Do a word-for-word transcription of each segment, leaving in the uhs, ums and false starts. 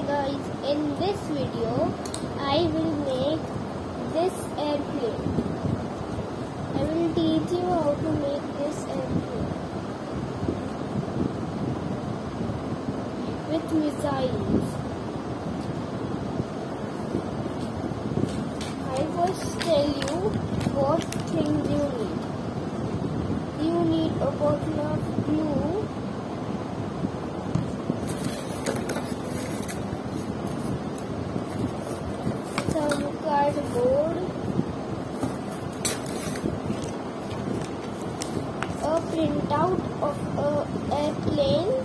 guys, in this video I will make this airplane. I will teach you how to make this airplane with missiles. I first tell you what things you need. You need a bottle of glue, some cardboard, a printout of a airplane,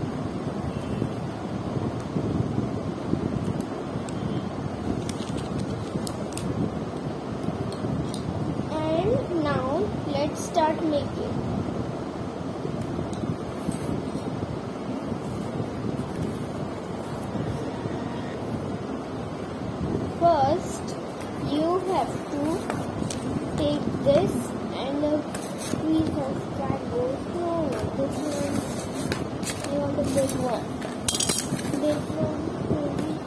and now let's start making. First, you have to take this and a piece of cardboard. No, this one, I want a big one. This one, maybe.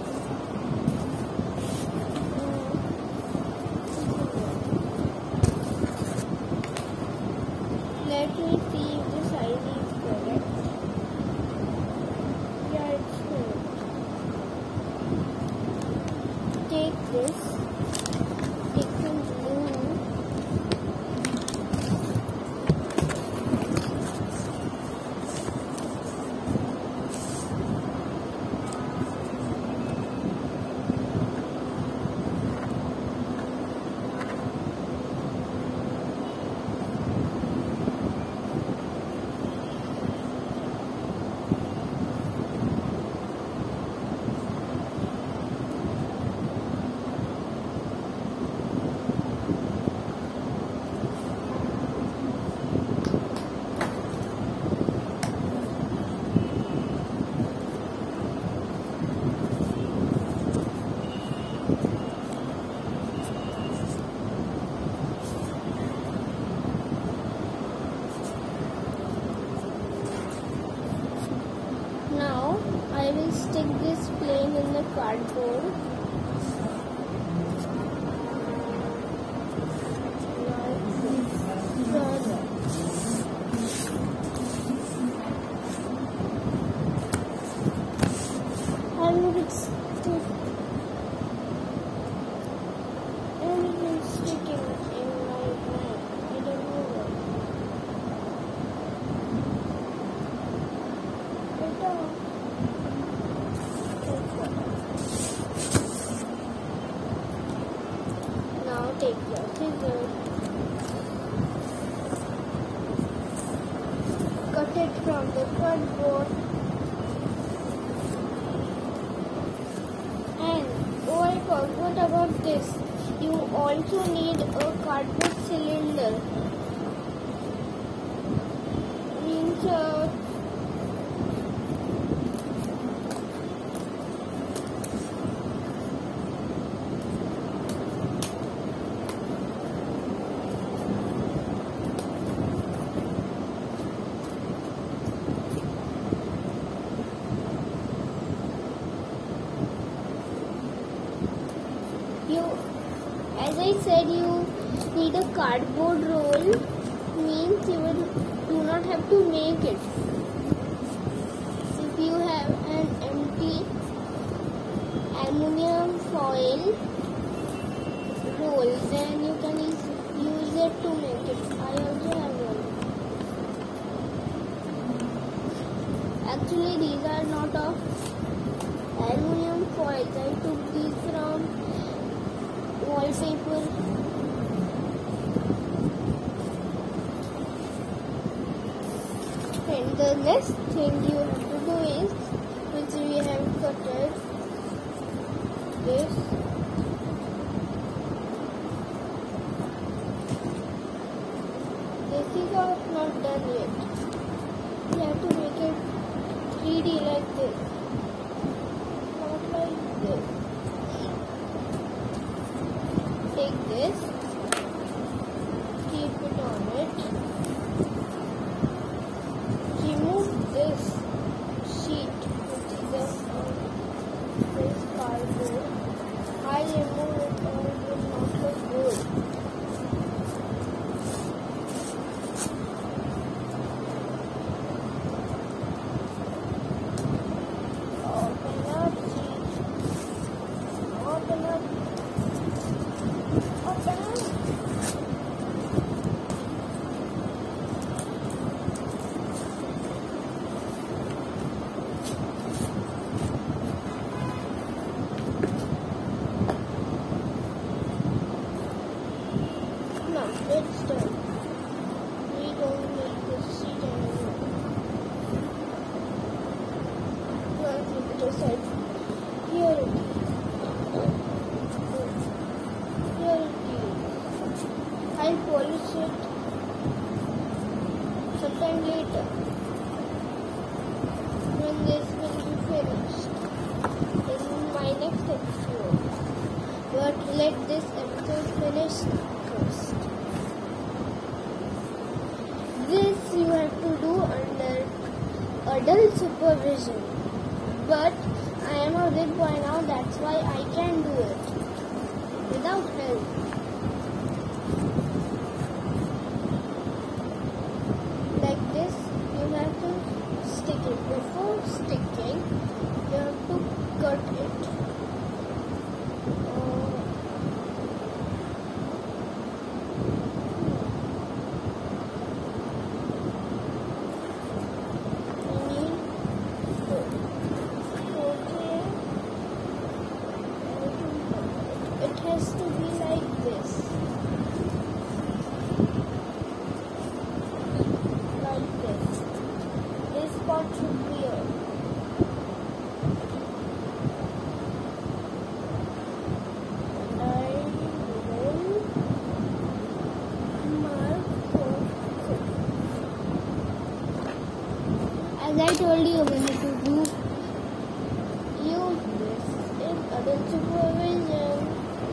Let me see if the size is correct. Yeah, it's good. Take this, take some glue, Now I will stick this plane in the cardboard. And it's stick. And it is sticking in my hand. I don't know why. Now take your scissors, cut it from the cardboard, and oh I forgot about this, you also need a cardboard cylinder. Means uh, You, as I said, you need a cardboard roll, means you will do not have to make it. If you have an empty aluminum foil roll, then you can use it to make it. I also have one. Actually, these are not of aluminum foils. I took these from wallpaper. And the next thing you have to do is, which we have cut it, this. This is not done yet. You have to make it three D like this, not like this. Take this, keep it on it, remove this sheet, good. I remove it or it will not look good. Open up, see. Open up. Open up. It's done. We don't make this sheet anymore. Now keep it aside. Here it is. Here it is. I'll polish it sometime later when this will be finished in my next episode. But let this episode finish first. This you have to do under adult supervision. But I am a big boy now, that's why I can do it without help. Like this, you have to stick it. Before sticking, you have to cut it. Uh, It has to be like this. Like this. This spot should be here. And I will mark for as I told you, we need to do use this in adult supervision.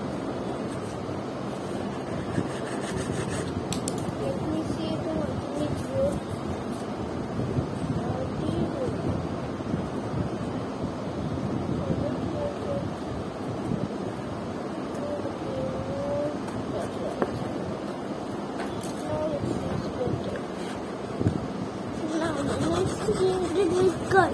Did we cut?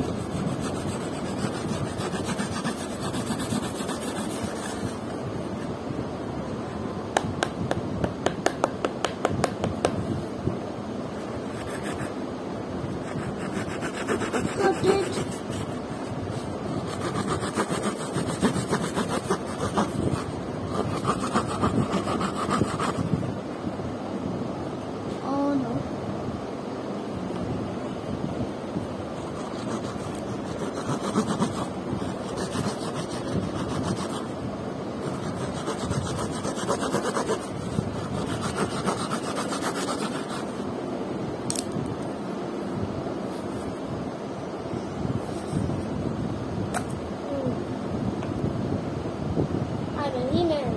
Cut it. Oh no. I'm a He-Man.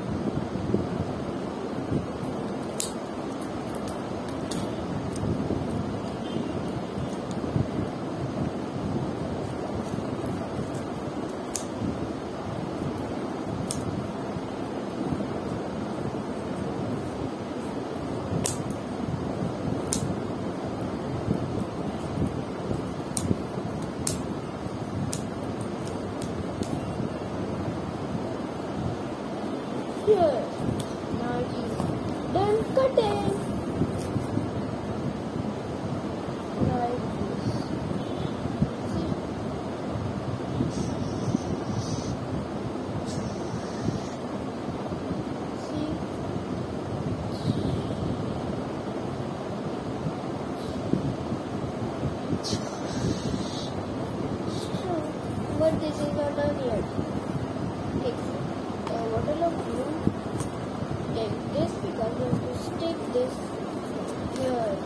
Here. Now he's done cutting. Like this. See? See? But this is not done yet. Take a bottle of glue. Take this because we have to stick this here.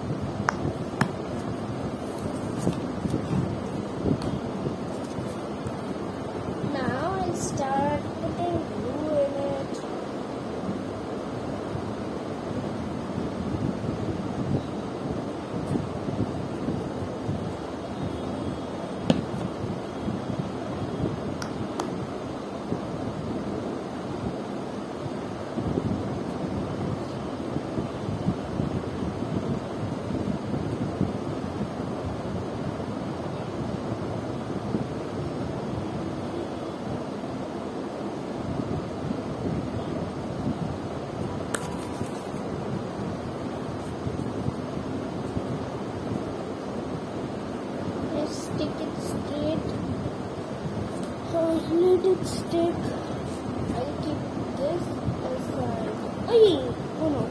Now I'll start putting glue in it. let it stick. I'll keep this aside. Ay! Oh no.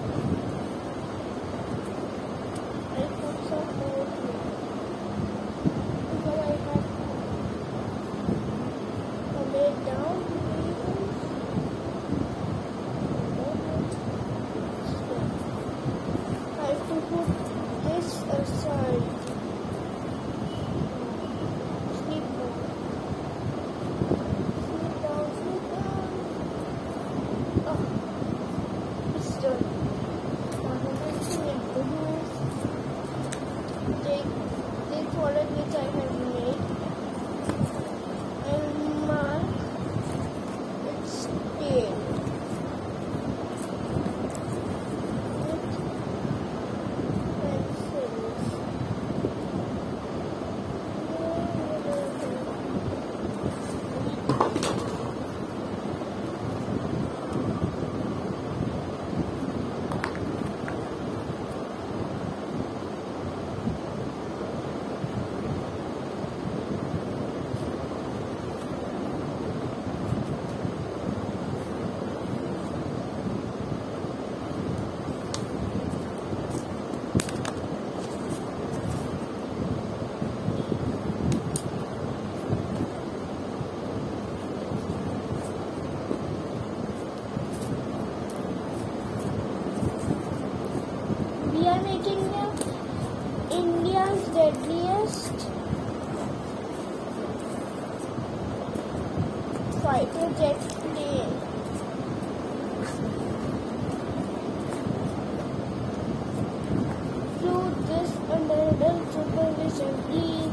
I'll put some more here. Because I have to lay it down. I have to put this aside. Sleep now. Sleep down, sleep down. Oh, it's done. Now the next thing I do is take this wallet which I have made and mark its tail. We are making the India's deadliest fighter jet plane. Flew this under adult supervision. Please.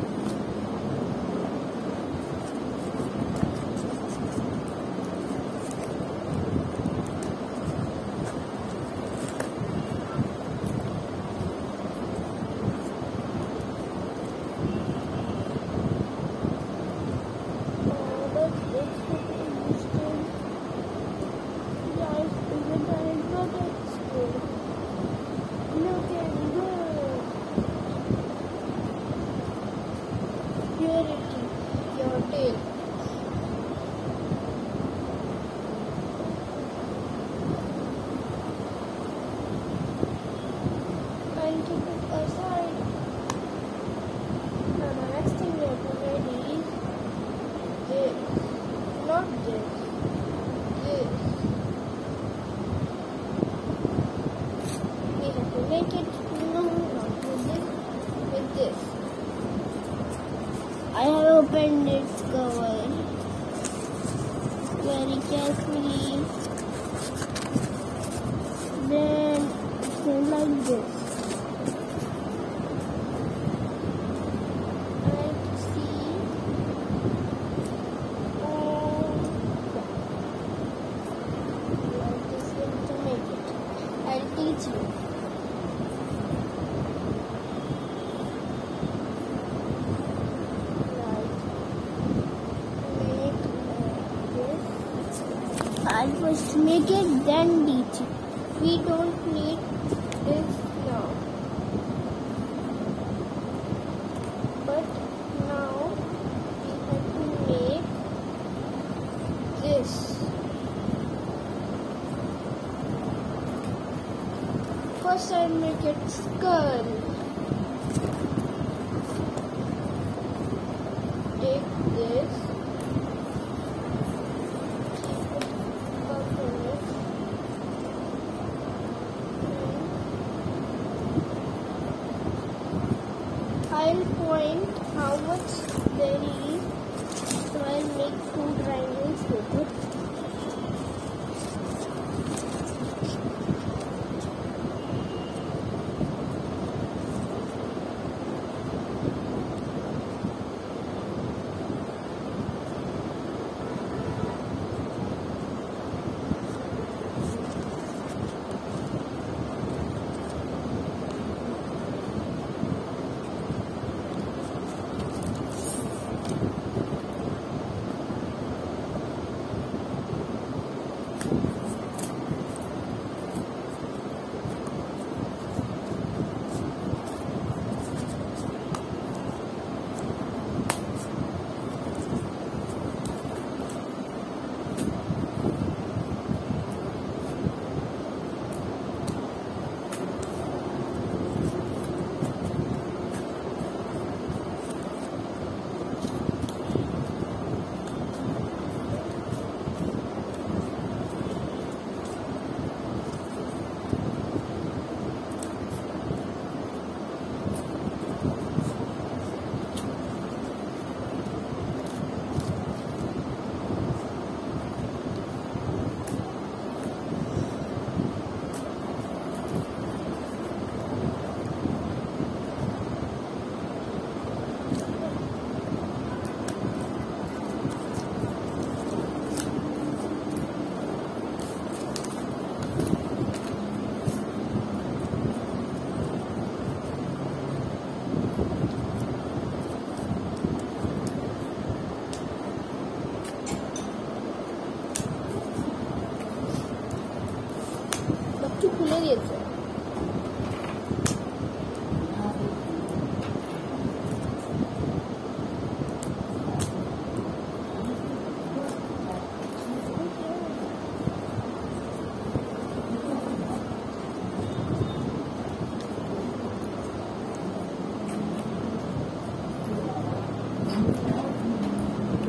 Purity, your tail. And keep it aside. Now the next thing we have to make is this. Not this. This. We have to make it no, not with this, with this. I have opened its cover very carefully. Then it's like this. And see, um, like this way to make it. I'll teach you. I'll first make it, then teach it. We don't need this now. But now we have to make this. First I'll make its skull. Take this. I'll point how much there is, so I'll make two triangles with it.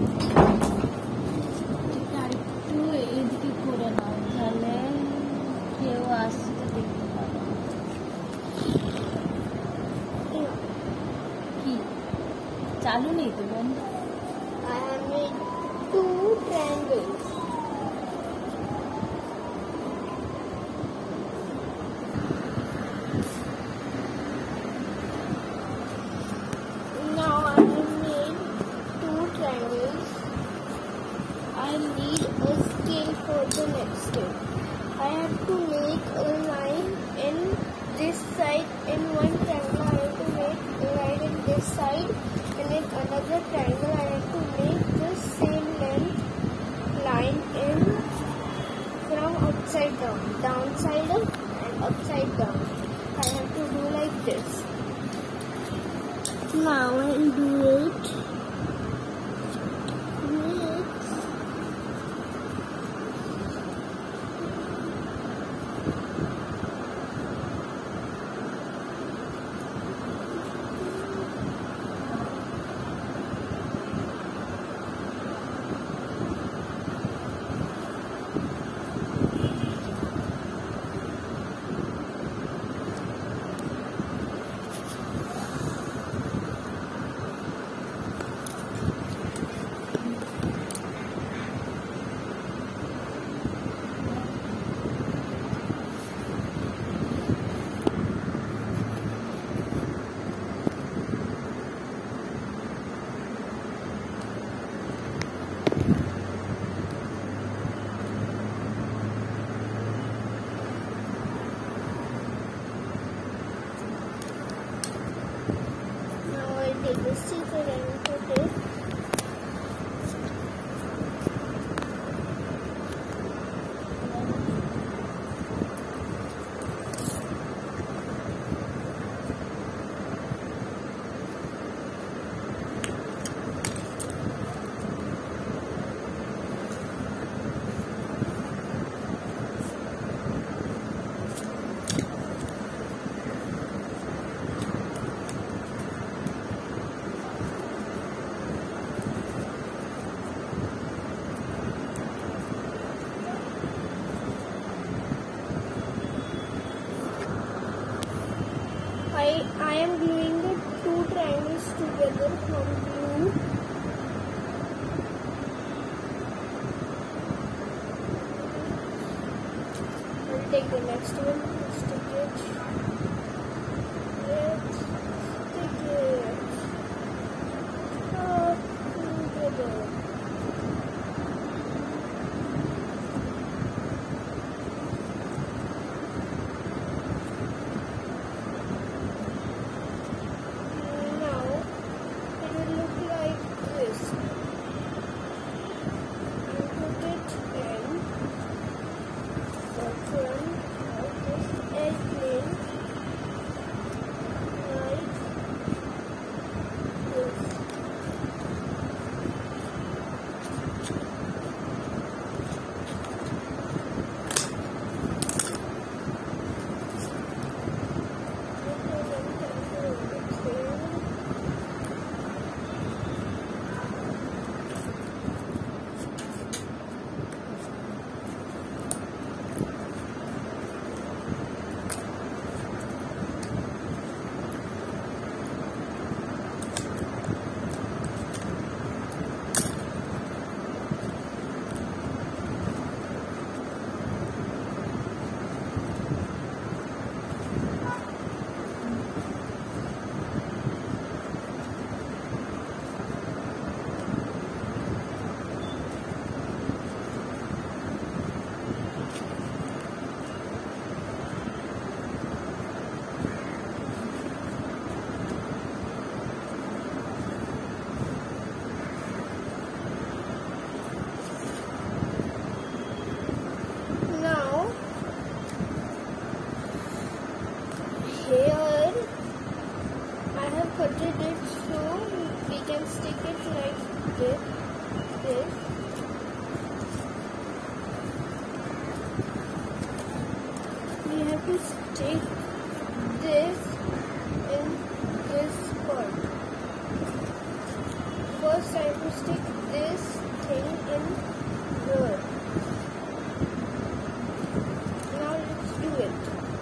একটু এদিকে করে নাও, তাহলে কেউ আসতে দেখতে পাবে। কি চালু নেই তো, বন্ধ? I have made two triangles. Now I have made two triangles. I need a scale for the next step. I have to make a line in this side in one triangle. I have to make a line in this side, and in another triangle I have to make the same length line in from upside down, downside up and upside down. I have to do like this. Now I'll do it with take the scissor and put it. I, I am gluing the two triangles together from glue. I'll take the next one, stick it. Let's stick it up together. Here I have cutted it so we can stick it like this. this. We have to stick this in this part. First I have to stick this this thing in here. Now let's do it.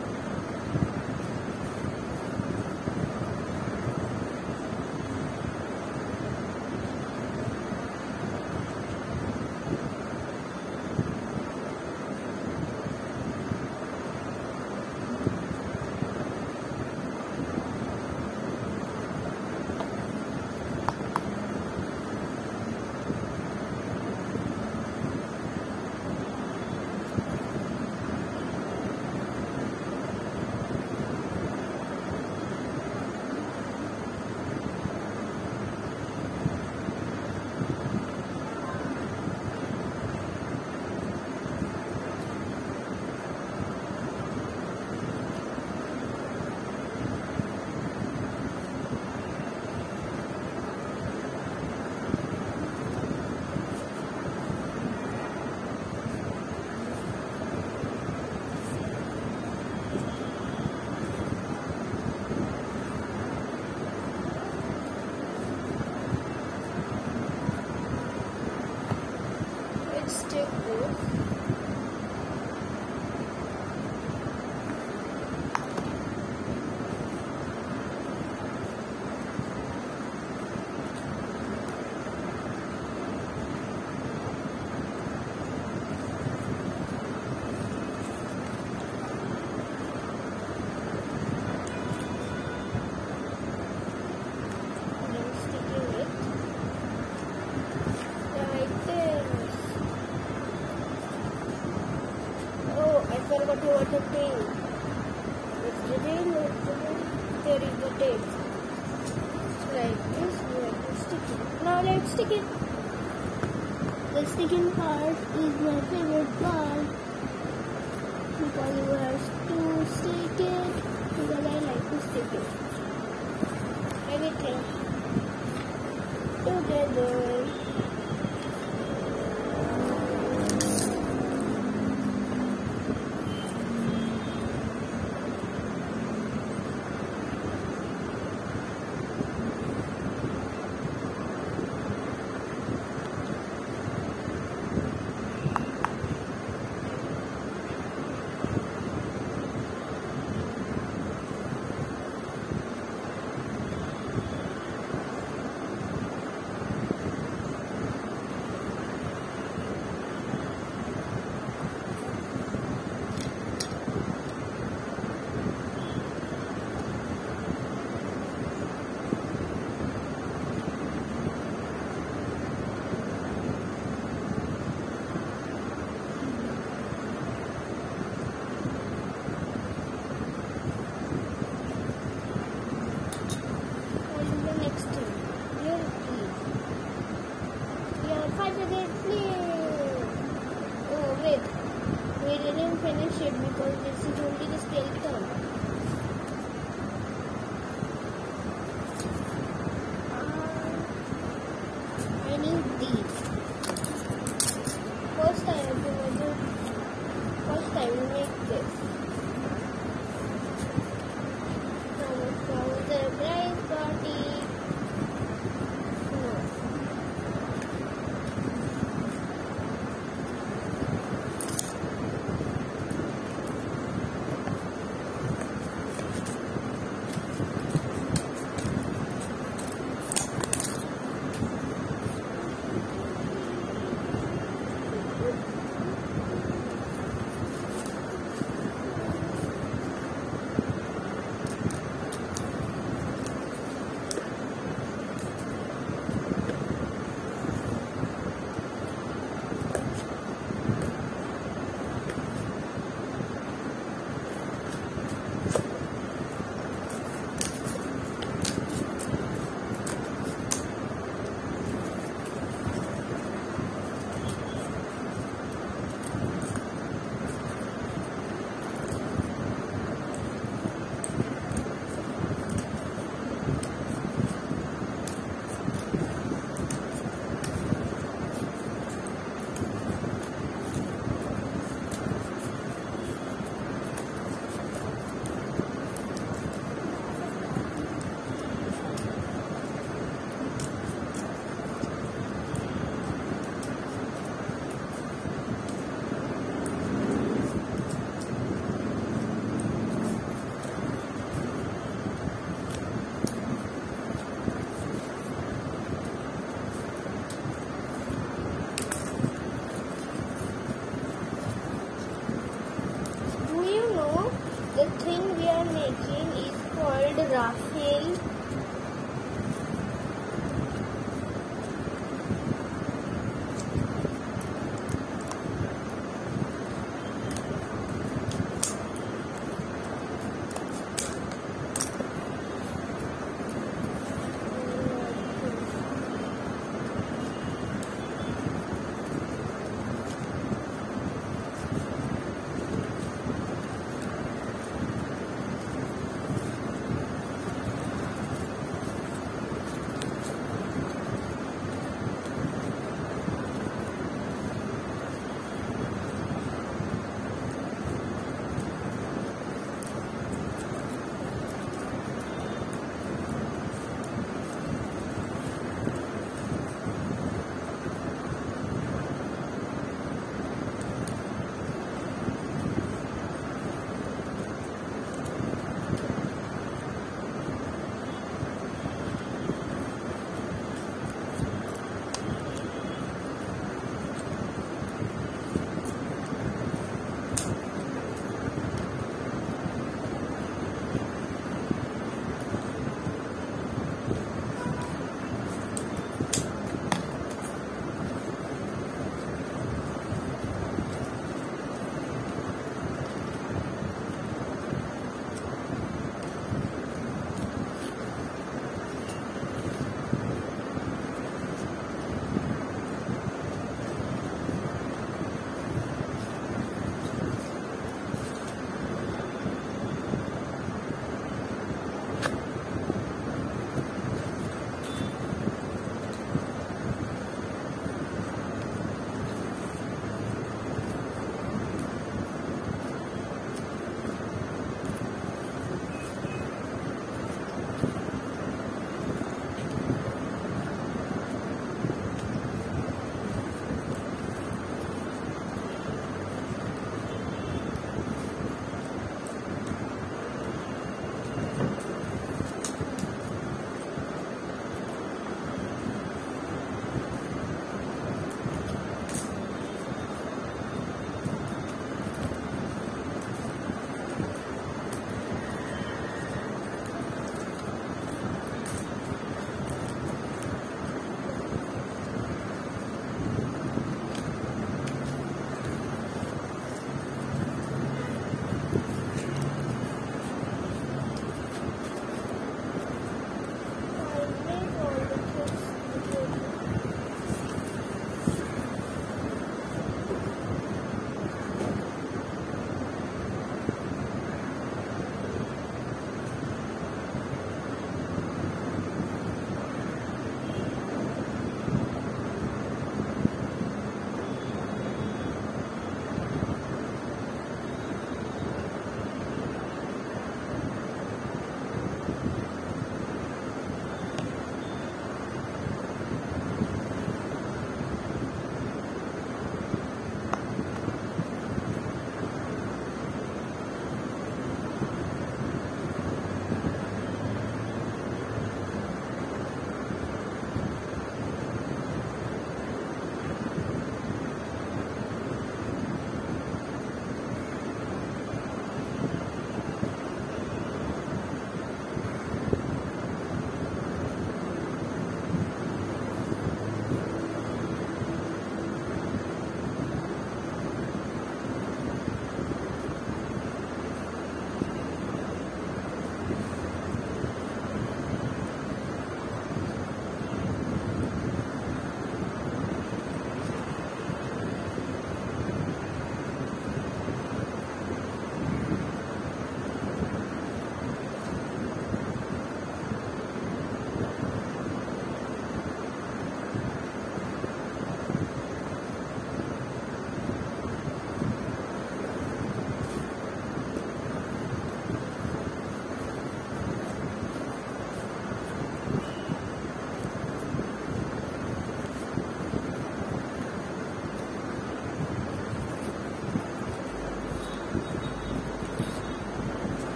Forgot what the thing. It's written. There is the tape. Like this, we have to stick it. Now let's stick it. The sticking part is my favorite part because you have to stick it because I like to stick it. Everything together. Finish it because this is only the skeleton. Uh, I need these. First I have to measure. First I will make this. Now from the surprise party. No. Raphael.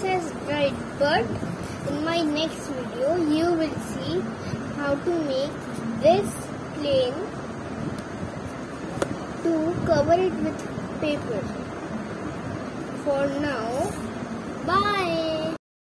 as dried, but in my next video you will see how to make this plane to cover it with paper. For now, bye.